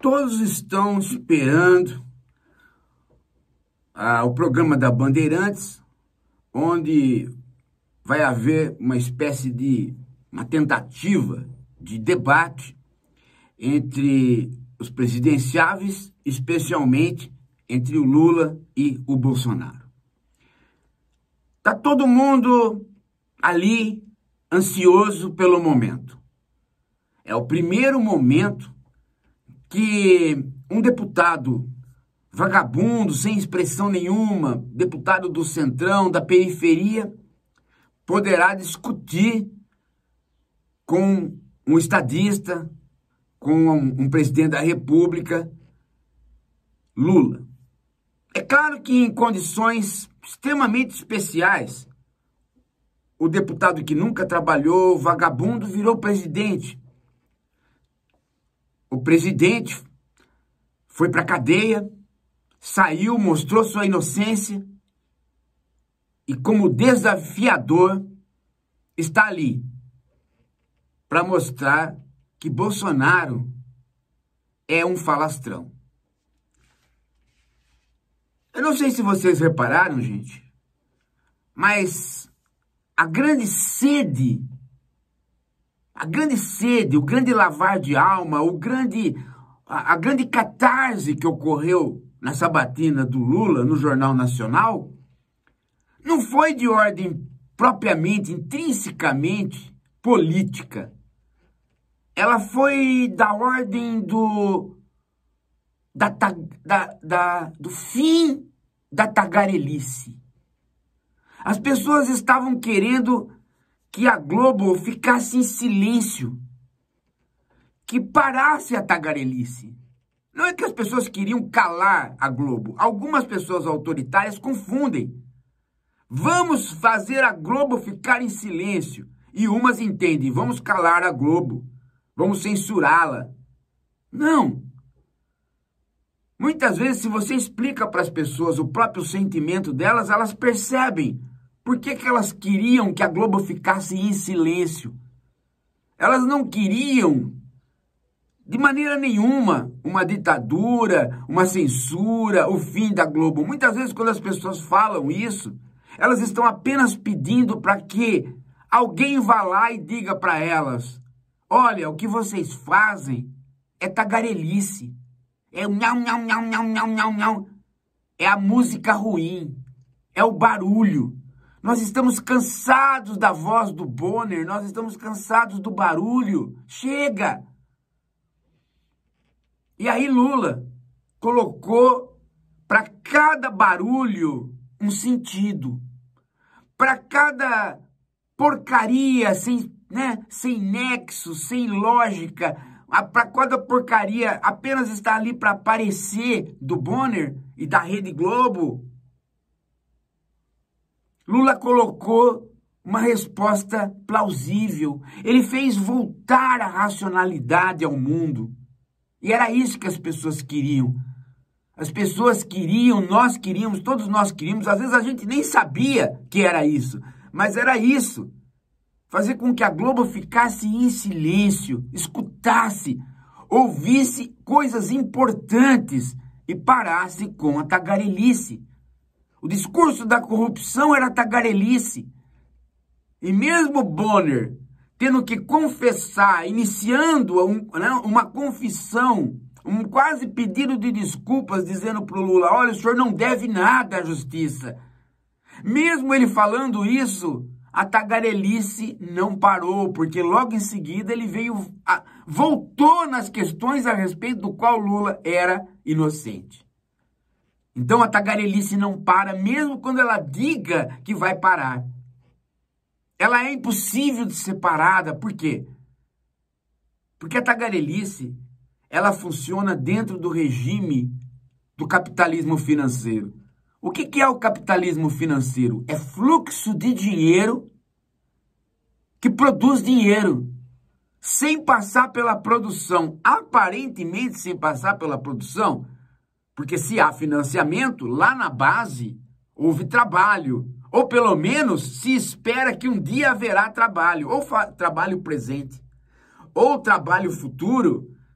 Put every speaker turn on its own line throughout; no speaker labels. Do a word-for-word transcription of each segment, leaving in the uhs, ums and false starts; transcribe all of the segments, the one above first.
Todos estão esperando ah, o programa da Bandeirantes, onde vai haver uma espécie de uma tentativa de debate entre os presidenciáveis, especialmente entre o Lula e o Bolsonaro. Tá todo mundo ali ansioso pelo momento. É o primeiro momento que um deputado vagabundo, sem expressão nenhuma, deputado do centrão, da periferia, poderá discutir com um estadista, com um, um presidente da República, Lula. É claro que em condições extremamente especiais, o deputado que nunca trabalhou, vagabundo, virou presidente. O presidente foi para a cadeia, saiu, mostrou sua inocência e, como desafiador, está ali para mostrar que Bolsonaro é um falastrão. Eu não sei se vocês repararam, gente, mas a grande sede, a grande sede, o grande lavar de alma, o grande, a, a grande catarse que ocorreu na sabatina do Lula no Jornal Nacional, não foi de ordem propriamente, intrinsecamente política. Ela foi da ordem do, da, da, da, do fim da tagarelice. As pessoas estavam querendo que a Globo ficasse em silêncio, que parasse a tagarelice. Não é que as pessoas queriam calar a Globo. Algumas pessoas autoritárias confundem. Vamos fazer a Globo ficar em silêncio. E umas entendem, vamos calar a Globo, vamos censurá-la. Não. Muitas vezes, se você explica para as pessoas o próprio sentimento delas, elas percebem por que que elas queriam que a Globo ficasse em silêncio. Elas não queriam, de maneira nenhuma, uma ditadura, uma censura, o fim da Globo. Muitas vezes, quando as pessoas falam isso, elas estão apenas pedindo para que alguém vá lá e diga para elas: olha, o que vocês fazem é tagarelice. É o nhau, nhau, nhau, nhau, nhau, nhau, nhau. É a música ruim. É o barulho. Nós estamos cansados da voz do Bonner. Nós estamos cansados do barulho. Chega! E aí Lula colocou para cada barulho um sentido. Para cada porcaria sem, né, sem nexo, sem lógica, para cada porcaria apenas está ali para aparecer do Bonner e da Rede Globo, Lula colocou uma resposta plausível. Ele fez voltar a racionalidade ao mundo. E era isso que as pessoas queriam. As pessoas queriam, nós queríamos, todos nós queríamos, às vezes a gente nem sabia que era isso, mas era isso. Fazer com que a Globo ficasse em silêncio, escutasse, ouvisse coisas importantes e parasse com a tagarelice. O discurso da corrupção era tagarelice. E mesmo Bonner tendo que confessar, iniciando um, né, uma confissão, um quase pedido de desculpas, dizendo para o Lula: olha, o senhor não deve nada à justiça. Mesmo ele falando isso, a tagarelice não parou, porque logo em seguida ele veio, a, voltou nas questões a respeito do qual Lula era inocente. Então a tagarelice não para, mesmo quando ela diga que vai parar. Ela é impossível de ser parada. Por quê? Porque a tagarelice, ela funciona dentro do regime do capitalismo financeiro. O que que é o capitalismo financeiro? É fluxo de dinheiro que produz dinheiro, sem passar pela produção, aparentemente sem passar pela produção, porque se há financiamento, lá na base houve trabalho, ou pelo menos se espera que um dia haverá trabalho, ou trabalho presente, ou trabalho futuro,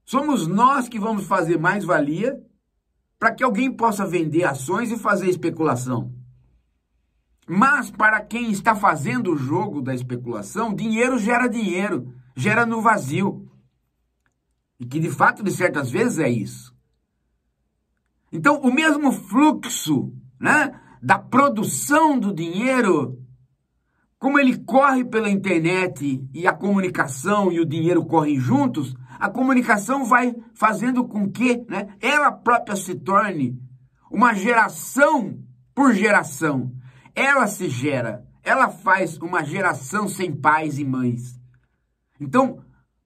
Somos nós que vamos fazer mais-valia para que alguém possa vender ações e fazer especulação. Mas para quem está fazendo o jogo da especulação, dinheiro gera dinheiro, gera no vazio. E que de fato, de certas vezes, é isso. Então, o mesmo fluxo, né, da produção do dinheiro, como ele corre pela internet e a comunicação e o dinheiro correm juntos, a comunicação vai fazendo com que, né, ela própria se torne uma geração por geração. Ela se gera, ela faz uma geração sem pais e mães. Então,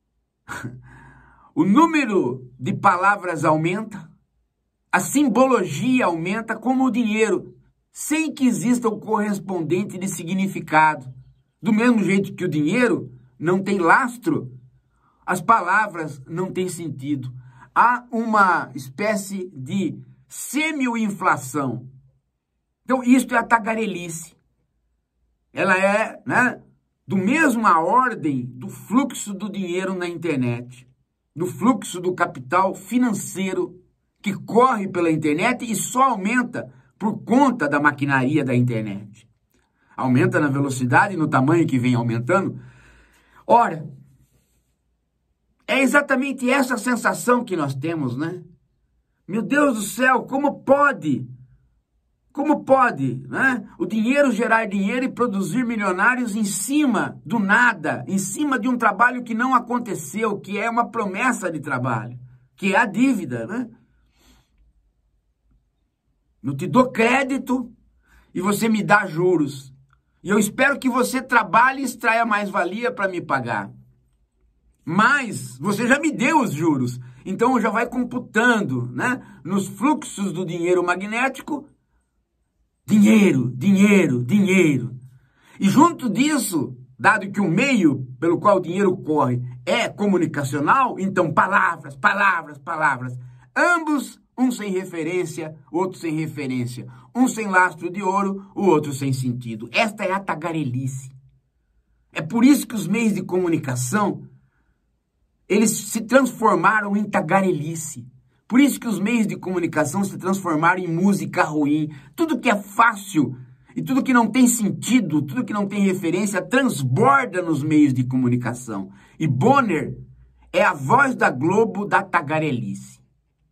o número de palavras aumenta, a simbologia aumenta como o dinheiro, sem que exista o correspondente de significado. Do mesmo jeito que o dinheiro não tem lastro, as palavras não têm sentido. Há uma espécie de semi-inflação. Então, isto é a tagarelice. Ela é, né, do mesma ordem do fluxo do dinheiro na internet, do fluxo do capital financeiro que corre pela internet e só aumenta por conta da maquinaria da internet. Aumenta na velocidade e no tamanho que vem aumentando. Ora, é exatamente essa sensação que nós temos, né? Meu Deus do céu, como pode? Como pode, né? O dinheiro gerar dinheiro e produzir milionários em cima do nada, em cima de um trabalho que não aconteceu, que é uma promessa de trabalho, que é a dívida, né? Eu te dou crédito e você me dá juros. E eu espero que você trabalhe e extraia mais-valia para me pagar. Mas você já me deu os juros, então já vai computando, né, nos fluxos do dinheiro magnético, dinheiro, dinheiro, dinheiro. E junto disso, dado que o meio pelo qual o dinheiro corre é comunicacional, então palavras, palavras, palavras, ambos, um sem referência, outro sem referência, um sem lastro de ouro, o outro sem sentido. Esta é a tagarelice. É por isso que os meios de comunicação, eles se transformaram em tagarelice. Por isso que os meios de comunicação se transformaram em música ruim. Tudo que é fácil e tudo que não tem sentido, tudo que não tem referência, transborda nos meios de comunicação. E Bonner é a voz da Globo da tagarelice.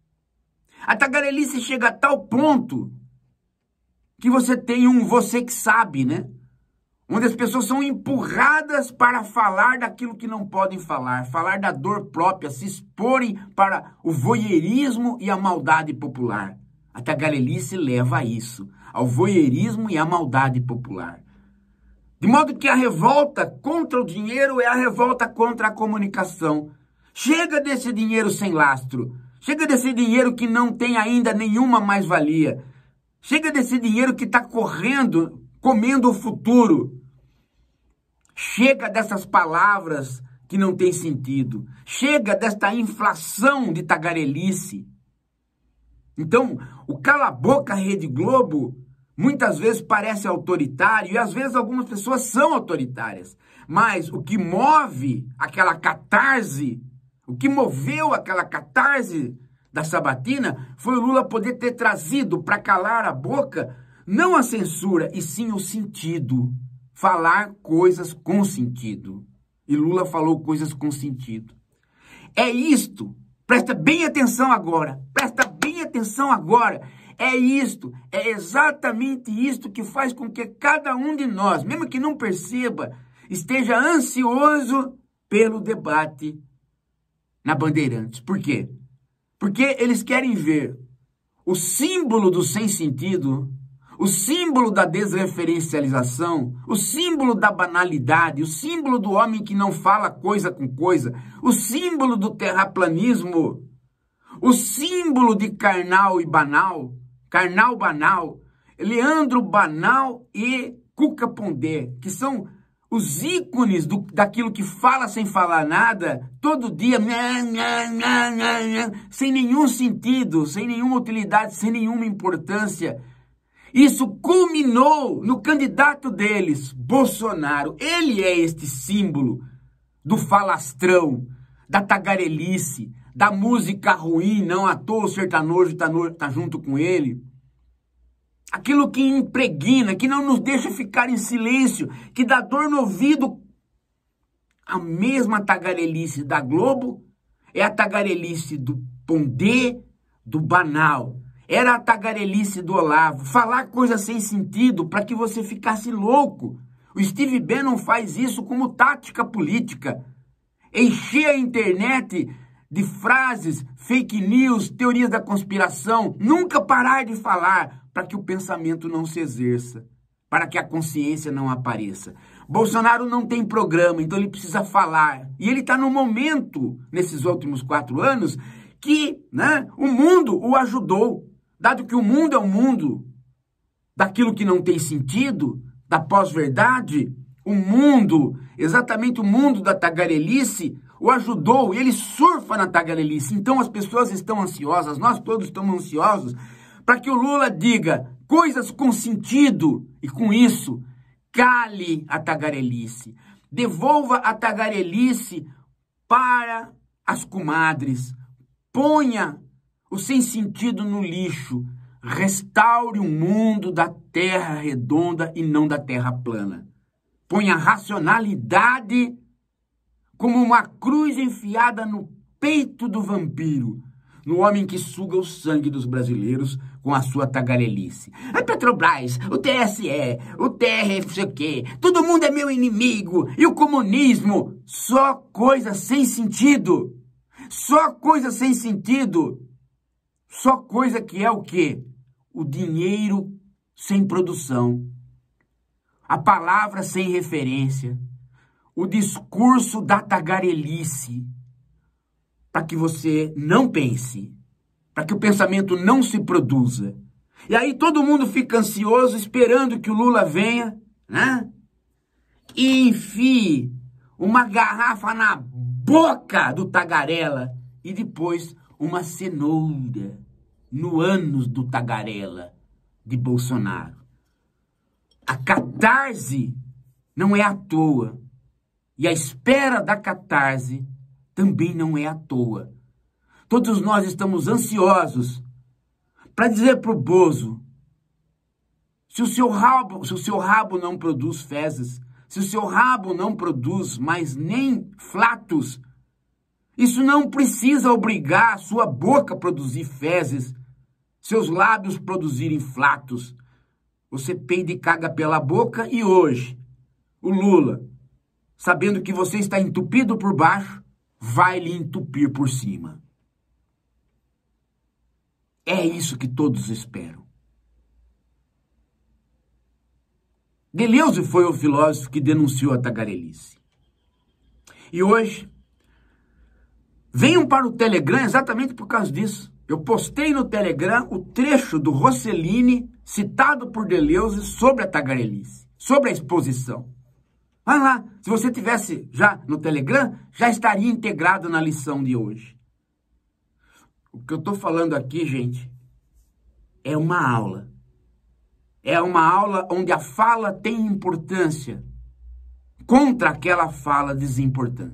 A tagarelice chega a tal ponto que você tem um você que sabe, né? Onde as pessoas são empurradas para falar daquilo que não podem falar, falar da dor própria, se exporem para o voyeurismo e a maldade popular. A tagarelice leva a isso, ao voyeurismo e à maldade popular. De modo que a revolta contra o dinheiro é a revolta contra a comunicação. Chega desse dinheiro sem lastro, chega desse dinheiro que não tem ainda nenhuma mais-valia, chega desse dinheiro que está correndo, comendo o futuro. Chega dessas palavras que não têm sentido. Chega desta inflação de tagarelice. Então, o cala-boca Rede Globo muitas vezes parece autoritário e às vezes algumas pessoas são autoritárias. Mas o que move aquela catarse, o que moveu aquela catarse da sabatina foi o Lula poder ter trazido para calar a boca não a censura, e sim o sentido. Falar coisas com sentido. E Lula falou coisas com sentido. É isto. Presta bem atenção agora. Presta bem atenção agora. É isto. É exatamente isto que faz com que cada um de nós, mesmo que não perceba, esteja ansioso pelo debate na Bandeirantes. Por quê? Porque eles querem ver o símbolo do sem sentido, o símbolo da desreferencialização, o símbolo da banalidade, o símbolo do homem que não fala coisa com coisa, o símbolo do terraplanismo, o símbolo de Karnal e Banal, Karnal Banal, Leandro Banal e Cuca Pondé, que são os ícones do, daquilo que fala sem falar nada, todo dia, nha, nha, nha, nha, nha, sem nenhum sentido, sem nenhuma utilidade, sem nenhuma importância. Isso culminou no candidato deles, Bolsonaro. Ele é este símbolo do falastrão, da tagarelice, da música ruim, não à toa o sertanejo tá, no, tá junto com ele. Aquilo que impregna, que não nos deixa ficar em silêncio, que dá dor no ouvido. A mesma tagarelice da Globo é a tagarelice do Pondé, do Banal. Era a tagarelice do Olavo. Falar coisas sem sentido para que você ficasse louco. O Steve Bannon faz isso como tática política. Encher a internet de frases, fake news, teorias da conspiração. Nunca parar de falar para que o pensamento não se exerça, para que a consciência não apareça. Bolsonaro não tem programa, então ele precisa falar. E ele está no momento, nesses últimos quatro anos, que né, o mundo o ajudou. Dado que o mundo é o mundo daquilo que não tem sentido, da pós-verdade, o mundo, exatamente o mundo da tagarelice, o ajudou, e ele surfa na tagarelice. Então as pessoas estão ansiosas, nós todos estamos ansiosos, para que o Lula diga coisas com sentido, e com isso, cale a tagarelice. Devolva a tagarelice para as comadres. Ponha o sem sentido no lixo. Restaure o mundo da terra redonda e não da terra plana. Ponha a racionalidade como uma cruz enfiada no peito do vampiro, no homem que suga o sangue dos brasileiros com a sua tagarelice. A Petrobras, o T S E, o T R, não sei o quê, todo mundo é meu inimigo, e o comunismo, só coisa sem sentido. Só coisa sem sentido. Só coisa que é o quê? O dinheiro sem produção. A palavra sem referência. O discurso da tagarelice. Para que você não pense. Para que o pensamento não se produza. E aí todo mundo fica ansioso esperando que o Lula venha, né? E enfie uma garrafa na boca do tagarela e depois uma cenoura no ânus do tagarela de Bolsonaro. A catarse não é à toa. E a espera da catarse também não é à toa. Todos nós estamos ansiosos para dizer para o Bozo, se o seu rabo, se o seu rabo não produz fezes, se o seu rabo não produz mais nem flatos, isso não precisa obrigar a sua boca a produzir fezes, seus lábios produzirem flatos. Você peida e caga pela boca e hoje, o Lula, sabendo que você está entupido por baixo, vai lhe entupir por cima. É isso que todos esperam. Deleuze foi o filósofo que denunciou a tagarelice. E hoje, venham para o Telegram exatamente por causa disso. Eu postei no Telegram o trecho do Rossellini, citado por Deleuze, sobre a tagarelice, sobre a exposição. Vai lá, se você tivesse já no Telegram, já estaria integrado na lição de hoje. O que eu estou falando aqui, gente, é uma aula. É uma aula onde a fala tem importância contra aquela fala desimportante.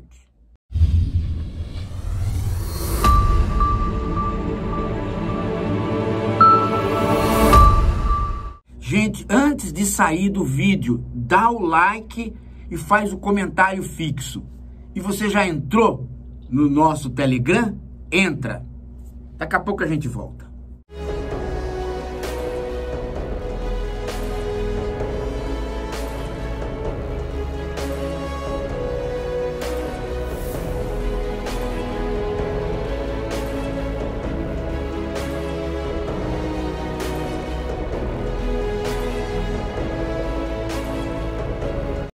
Gente, antes de sair do vídeo, dá o like e faz o comentário fixo. E você já entrou no nosso Telegram? Entra. Daqui a pouco a gente volta.